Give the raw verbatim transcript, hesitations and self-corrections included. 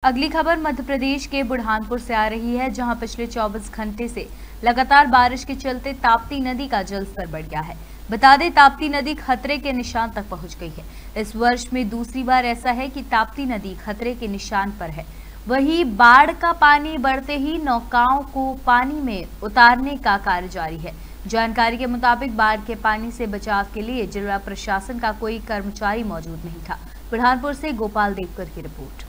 अगली खबर मध्य प्रदेश के बुरहानपुर से आ रही है, जहां पिछले चौबीस घंटे से लगातार बारिश के चलते ताप्ती नदी का जलस्तर बढ़ गया है। बता दें, ताप्ती नदी खतरे के निशान तक पहुंच गई है। इस वर्ष में दूसरी बार ऐसा है कि ताप्ती नदी खतरे के निशान पर है। वहीं बाढ़ का पानी बढ़ते ही नौकाओं को पानी में उतारने का कार्य जारी है। जानकारी के मुताबिक बाढ़ के पानी से बचाव के लिए जिला प्रशासन का कोई कर्मचारी मौजूद नहीं था। बुरहानपुर से गोपाल देवकर की रिपोर्ट।